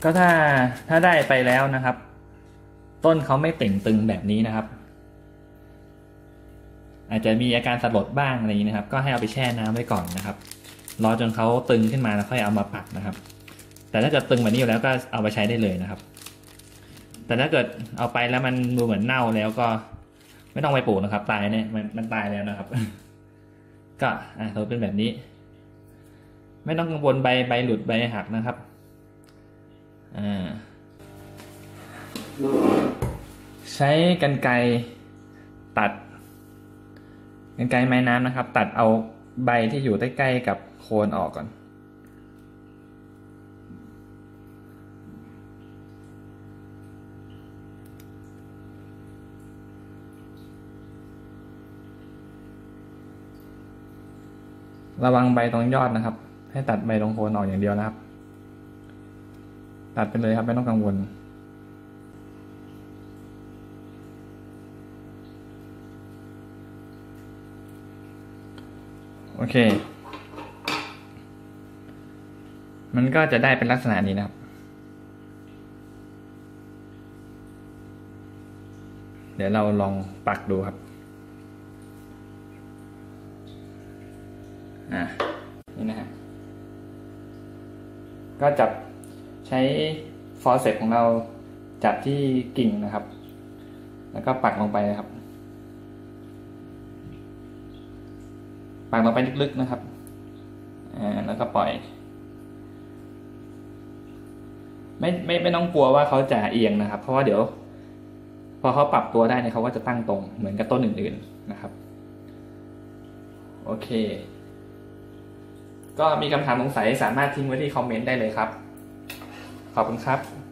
ก็ถ้าได้ไปแล้วนะครับต้นเขาไม่เต่งตึงแบบนี้นะครับอาจจะมีอาการสลดบ้างอะไรอย่างนี้นะครับก็ให้เอาไปแช่น้ำไว้ก่อนนะครับรอจนเขาตึงขึ้นมาแล้วค่อยเอามาปักนะครับแต่ถ้าเกิดตึงแบบนี้อยู่แล้วก็เอาไปใช้ได้เลยนะครับแต่ถ้าเกิดเอาไปแล้วมันดูเหมือนเน่าแล้วก็ไม่ต้องไปปลูกนะครับตายเนี่ยมันตายแล้วนะครับก็เราเป็นแบบนี้ไม่ต้องกังวลใบหลุดใบหักนะครับใช้กรรไกรตัดกรรไกรไม้น้ำนะครับตัดเอาใบที่อยู่ใกล้ๆกับโคนออกก่อนระวังใบตรงยอดนะครับให้ตัดใบตรงโคนออกอย่างเดียวนะครับตัดไปเลยครับไม่ต้องกังวลโอเคมันก็จะได้เป็นลักษณะนี้นะครับเดี๋ยวเราลองปักดูครับนี่นะฮะก็จับใช้ฟอร์เซปของเราจับที่กิ่งนะครับแล้วก็ปักลงไปนะครับปักลงไปลึกๆนะครับแล้วก็ปล่อยไม่ต้องกลัวว่าเขาจะเอียงนะครับเพราะว่าเดี๋ยวพอเขาปรับตัวได้เนี่ยเขาก็จะตั้งตรงเหมือนกับต้นอื่นๆนะครับโอเคก็มีคำถามสงสัยสามารถทิ้งไว้ที่คอมเมนต์ได้เลยครับขอบคุณครับ